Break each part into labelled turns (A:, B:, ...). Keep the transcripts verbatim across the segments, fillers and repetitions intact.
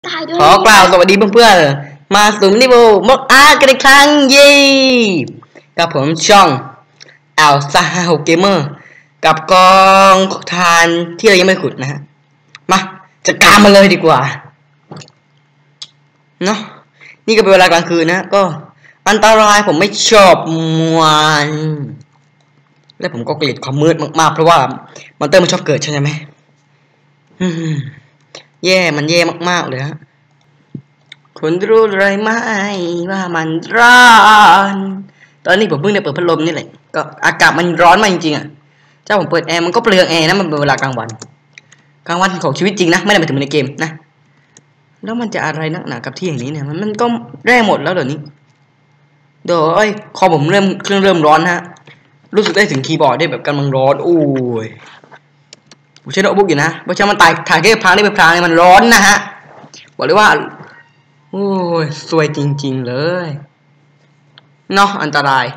A: ขอกล่าวสวัสดีเพื่อนๆมาสู่นิโวมกอาร์กันอีกครั้งยี่กับผมช่องแอลซาฮเกมเมอร์กับกองทานที่เรายังไม่ขุดนะฮะมาจัดการมาเลยดีกว่าเนาะนี่ก็เป็นเวลากลางคืนนะก็อันตรายผมไม่ชอบมันและผมก็เกลียดความมืดมากๆเพราะว่ามอนเตอร์มันชอบเกิดใช่ไหมแย่มันแย่มากๆเลยฮะคุณรู้อะไรไหมว่ามันร้อนตอนนี้ผมเพิ่งได้เปิดพัดลมนี่แหละก็อากาศมันร้อนมากจริงๆอ่ะเจ้าผมเปิดแอร์มันก็เปลืองแอร์นะมันเป็นเวลากลางวันกลางวันของชีวิตจริงนะไม่ได้หมายถึงในเกมนะแล้วมันจะอะไรนักหนากับที่อย่างนี้เนี่ยมันมันก็แร่หมดแล้วเดี๋ยวนี้เดี๋ยวไอ้คอผมเริ่มเครื่องเริ่มร้อนฮะรู้สึกได้ถึงคีย์บอร์ดได้แบบกำลังร้อนโอ้ยผมใช้โน้ตบุ๊กอยู่นะเพราะฉะนั้นมันตายถ่ายแค่พลางได้ไปพลางเนี่ยมันร้อนนะฮะบอกเลยว่าโอ้ยสวยจริงๆเลยเนาะอันตราย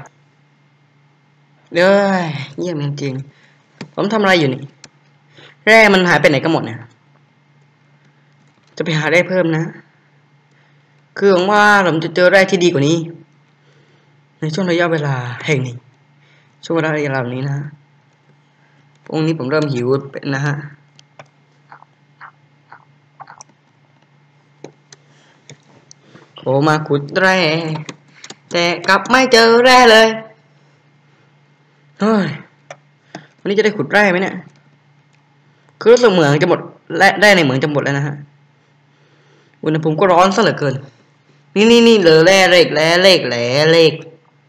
A: เลยเยี่ยมจริงๆผมทำอะไรอยู่นี่แร่มันหายไปไหนกันหมดเนี่ยจะไปหาแร่เพิ่มนะคือหวังว่าผมจะเจอแร่ที่ดีกว่านี้ในช่วงระยะเวลาแห่งนี้ช่วงเวลาระยะเวลานี้นะพวกนี้ผมเริ่มหิวเป็นนะฮะโผล่มาขุดแร่แต่กลับไม่เจอแร่เลยเฮ้ยวันนี้จะได้ขุดแร่ไหมเนี่ยคือรู้สึกเหมืองจะหมดและแร่ในเหมืองจะหมดแล้วนะฮะอุณหภูมิก็ร้อนซะเหลือเกินนี่นี่นี่เหลือแร่เหล็กแร่เหล็กแร่เหล็ก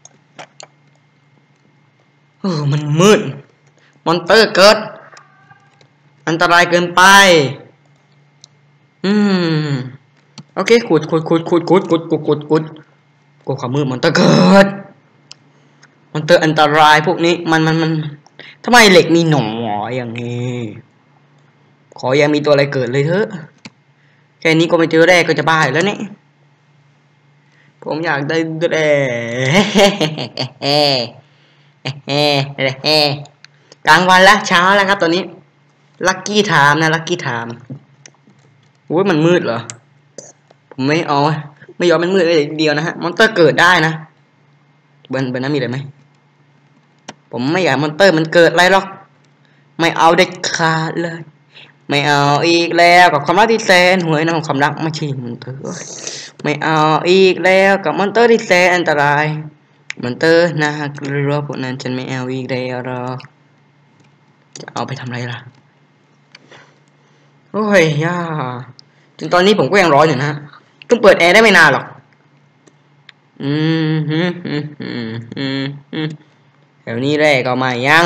A: โอ้มันมืดมอนเตอร์เกิดอันตรายเกินไปอืมโอเคขุดขุดขุดขุดขุดขุดขุดขุดขุดกลัวความมืดมอนเตอร์เกิดมอนเตอร์อันตรายพวกนี้มันมันมันทำไมเหล็กมีหนออย่างนี้ขออย่ามีตัวอะไรเกิดเลยเถอะแค่นี้ก็ไม่เจอแร่ก็จะบ้าแล้วเนี่ยผมอยากได้แร่กลางวันแล้วเช้าแล้วครับตอนนี้ลัคกี้ไทม์นะลัคกี้ไทม์โอ้ยมันมืดเหรอผมไม่เอาไม่ยอมมันมืดเลยเดียวนะฮะมอนเตอร์เกิดได้นะเบิร์นเบิร์นนั้นมีอะไรไหมผมไม่อยากมอนเตอร์มันเกิดอะไรหรอกไม่เอาเด็ดขาดเลยไม่เอาอีกแล้วกับความรักที่แสนหวยนะของความรักไม่ใช่มอนเตอร์ไม่เอาอีกแล้วกับมอนเตอร์ที่แสนอันตรายมอนเตอร์น่ากลัวพวกนั้นฉันไม่เอาอีกแล้วหรอกจะเอาไปทำอะไรล่ะโอ้ยย่าจนตอนนี้ผมก็ยังร้อนอยู่นะเพิ่งเปิดแอร์ได้ไม่นานหรอกอืมฮึอืมอืมอืมอืมแถวนี้แรกก็มายัง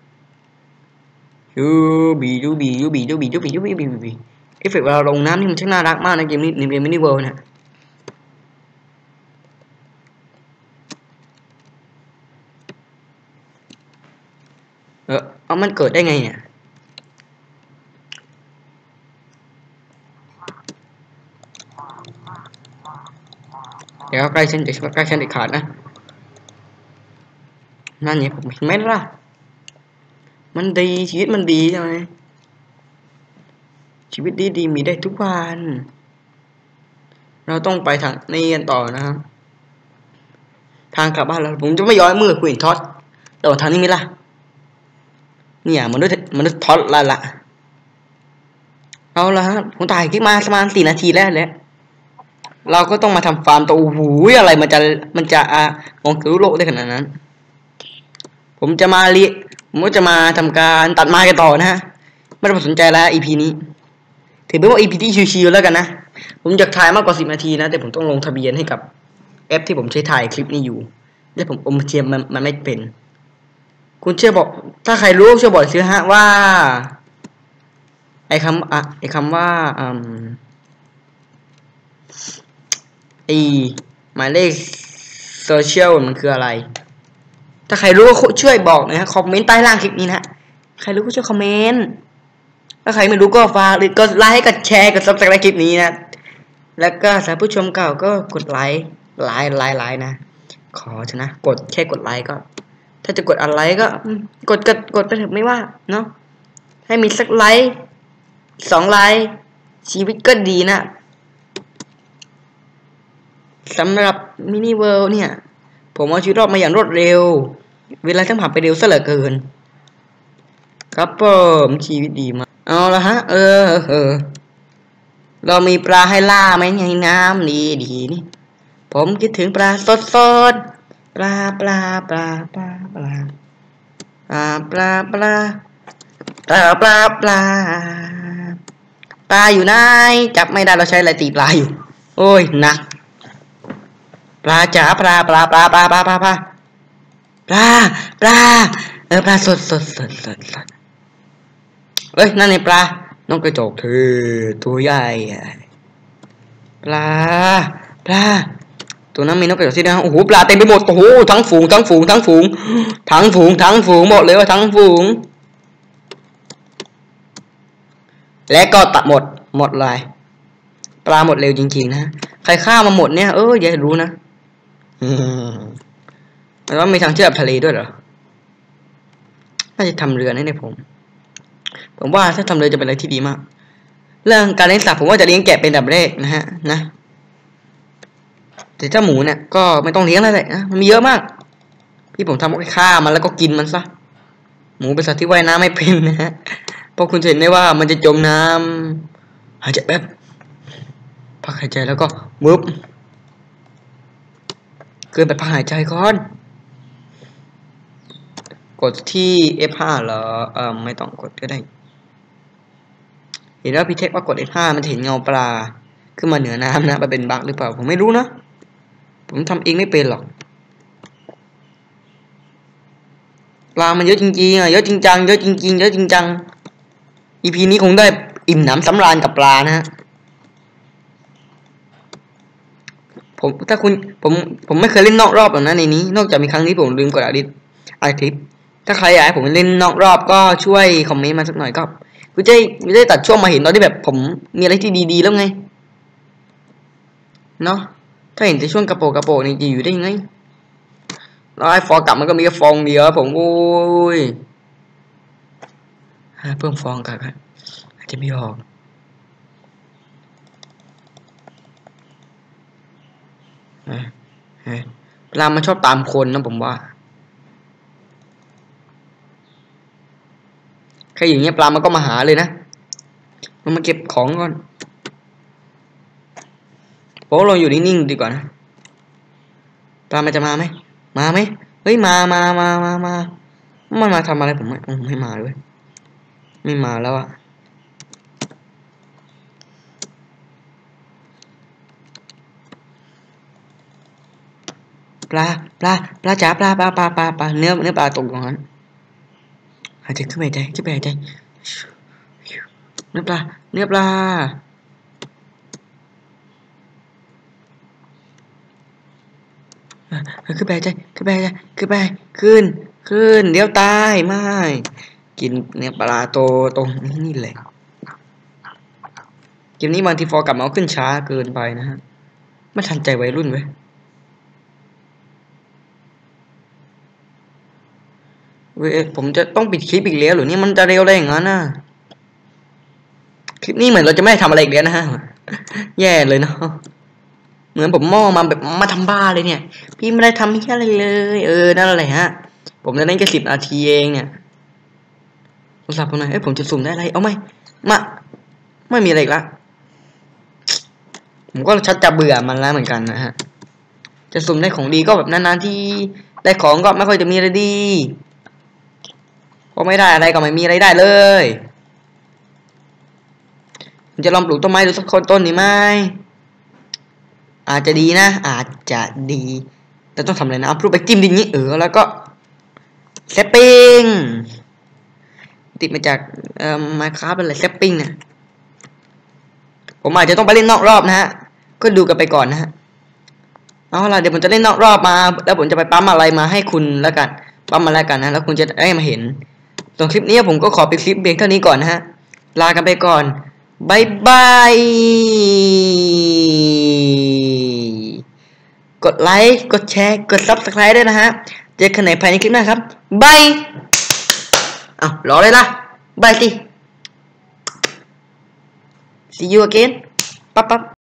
A: ยูบียูบียูบียูบียูบียูบียูบีเอฟเฟกต์เวลาลงน้ำนี่มันช่างน่ารักมากในเกมนี้ในเกมมินิเวิลด์นะเออเอามันเกิดได้ไงเนี่ยเดี๋ยวใกล้ฉันเดี๋ยวใกล้ฉันเด็ดขาดนะนั่นเนี่ยผมเห็นไหมล่ะมันดีชีวิตมันดีใช่ไหมชีวิตดีดีมีได้ทุกวันเราต้องไปทางนี้กันต่อนะครับทางกลับบ้านเราผมจะไม่ย้อนมือคุยท็อตแต่ว่าทางนี้ไม่ล่ะเนี่ยมนุษย์มนุษย์ท็อตละละเอาละฮะผมถ่ายคลิปมาประมาณสี่นาทีแล้วแหละเราก็ต้องมาทำฟาร์มตัวโอ้โหอะไรมันจะมันจะอ่ะมองคือโลกได้ขนาดนั้นผมจะมาเรียผมก็จะมาทำการตัดไม้กันต่อนะฮะไม่ต้องสนใจแล้ว อี พี นี้ถือเป็นว่า อี พี ที่ชิวๆแล้วกันนะผมอยากถ่ายมากกว่าสิบนาทีนะแต่ผมต้องลงทะเบียนให้กับแอปที่ผมใช้ถ่ายคลิปนี้อยู่และผมอมเทียมมันมันไม่เป็นคุณเชื่อบอกถ้าใครรู้ช่วยบอกซื้อฮะว่าไอ้คำอ่ะไอ้คำว่าอืมไอ้หมายเลขโซเชียลมันคืออะไรถ้าใครรู้ก็ช่วยบอกนะฮะคอมเมนต์ใต้ล่างคลิปนี้นะใครรู้ก็ช่วยคอมเมนต์ถ้าใครไม่รู้ก็ฝากกดไลค์กดแชร์กดซับสไครบ์คลิปนี้นะแล้วก็สำหรับผู้ชมเก่าก็กดไลค์ไลค์ไลค์ไลค์นะขอชนะกดแค่กดไลค์ก็ถ้าจะกดอะไรก็กดกดกดไปเถอะไม่ว่าเนาะให้มีสักไลค์สองไลค์ชีวิตก็ดีนะสำหรับมินิเวิลด์เนี่ยผมเอาชีวิตรอดมาอย่างรวดเร็วเวลาทั้งผ่านไปเร็วซะเหลือเกินครับผมชีวิตดีมากเอาละฮะเออเออเรามีปลาให้ล่าไหมในน้ำดีดีนี่ผมคิดถึงปลาสดสดปลาปลาปลาปลาปลาปลาปลาปลาปลาปลาปลาปลาอยู่ไหนจับไม่ได้เราใช้อะไรตีปลาอยู่โอ้ยหนักปลาจ๋าปลาปลาปลาปลาปลาปลาปลาปลาปลาเออปลาสดสดสดสดสดเอ้ยนั่นไงปลาน้องกระจกเธอตัวใหญ่ปลาปลาตัวนั้นมีนกกระจอกสีแดงโอ้โหปลาเต็มไปหมดโอ้โหทั้งฝูงทั้งฝูงทั้งฝูงทั้งฝูงทั้งฝูงหมดเลยว่าทั้งฝูงและก็ตัดหมดหมดเลยปลาหมดเร็วจริงๆนะใครฆ่ามาหมดเนี่ยเอออย่ารู้นะแล้วมีทางเชื่อมทะเลด้วยเหรอน่าจะทำเรือนี่ในผมผมว่าถ้าทำเรือจะเป็นอะไรที่ดีมากเรื่องการเลี้ยงสัตว์ผมว่าจะเลี้ยงแกะเป็นอันดับแรกนะฮะนะแต่เจ้าหมูเนี่ยก็ไม่ต้องเลี้ยงแล้วแหละนะมันมีเยอะมากพี่ผมทำแค่ฆ่ามันแล้วก็กินมันซะหมูเป็นสัตว์ที่ว่ายน้ำไม่เป็นนะฮะเพราะคุณเห็นได้ว่ามันจะจมน้ำหายใจแบบพักหายใจแล้วก็มึบเกินไปพักหายใจก่อนกดที่ เอฟ ห้า เหรอเออไม่ต้องกดก็ได้เห็นว่าพี่เทคว่ากด เอฟ ห้า มันเห็นเงาปลาขึ้นมาเหนือน้ำนะมันเป็นบั๊กหรือเปล่าผมไม่รู้นะผมทำเองไม่เป็นหรอกปลามันเยอะจริงๆอ่ะเยอะจริงจังเยอะจริงๆเยอะจริงจัง อี พี นี้คงได้อิ่มหนำสำราญกับปลานะฮะผมถ้าคุณผมผมไม่เคยเล่นนอกรอบหรอกนะในนี้นอกจากมีครั้งนี้ผมลืมกดอัดอัดคลิปถ้าใครอยากให้ผมเล่นนอกรอบก็ช่วยคอมเมนต์มาสักหน่อยก็กูจะไม่ได้ตัดช่วงมาเห็นตอนที่แบบผมมีอะไรที่ดีๆแล้วไงเนาะถ้าเห็นแต่ช่วงกระโปงกระโปงนี่จะอยู่ได้ยังไงแล้วไอ้ฟองกลับมันก็มีแค่ฟองเดียวผมโอ้ยเพิ่มฟองกันครับอาจจะไม่ออกปลามันชอบตามคนนะผมว่าแค่อย่างเงี้ยปลามันก็มาหาเลยนะมันมาเก็บของก่อนโอ้เราอยู่นิ่งๆดีกว่านะปลามันจะมาไหมมาไหมเฮ้ยมามามามามามันมาทำอะไรผมไม่ไม่มาด้วยไม่มาแล้วอะปลาปลาปลาจ๋าปลาปลาปลาปลาปลาเนื้อเนื้อปลาตกตรงนั้นหายใจขึ้นหายใจขึ้นไปหายใจเนื้อปลาเนื้อปลาขึ้นไปหายใจขึ้นไปหายใจขึ้นไปขึ้นขึ้นเดี๋ยวตายไม่กินเนื้อปลาโตตรงนี่แหละเกมนี้บางทีฟอร์กลับมาขึ้นช้าเกินไปนะฮะไม่ทันใจวัยรุ่นเว้ยเว้ยผมจะต้องปิดคลิปอีกแล้วหรือนี่มันจะเร็วได้อย่างนั้นนะคลิปนี้เหมือนเราจะไม่ทำอะไรอีกแล้วนะฮะแย่เลยเนาะเหมือนผมม่อมาแบบมาทำบ้าเลยเนี่ยพี่ไม่ได้ทำแค่อะไรเลยเออนั่นแหละฮะผมจะเล่นแค่สิบนาทีเองเนี่ยโทรศัพท์ผมหน่อยเอ้ยผมจะสุ่มได้อะไรเอาไหมมาไม่มีอะไรอีกละผมก็ชัดจะเบื่อมันแล้วเหมือนกันนะฮะจะสุ่มได้ของดีก็แบบนานๆที่ได้ของก็ไม่ค่อยจะมีอะไรดีก็ไม่ได้อะไรก็ไม่มีอะไรได้เลยผมจะลองปลูกต้นไม้ดูสักคนต้นดีไหมอาจจะดีนะอาจจะดีแต่ต้องทำอะไรนะเอาพลุไปจิ้มดินนี้เออแล้วก็แซปปิ้งติดมาจากเอ่อไมค์ครับอะไรแซปปิ้งเนี่ยผมอาจจะต้องไปเล่นนอกรอบนะฮะก็ดูกันไปก่อนนะฮะเอาล่ะเดี๋ยวผมจะเล่นนอกรอบมาแล้วผมจะไปปั๊มอะไรมาให้คุณแล้วกันปั๊มมาแล้วกันนะแล้วคุณจะได้มาเห็นส่วนคลิปนี้ผมก็ขอปิดคลิปเพียงเท่านี้ก่อนนะฮะลากันไปก่อนบายบายกดไลค์กดแชร์กดซับสไครต์ด้วยนะฮะเจอกันในภายในคลิปหน้าครับบายอ้าวรอเลยล่ะบายสิ see you again ปั๊บปั๊บ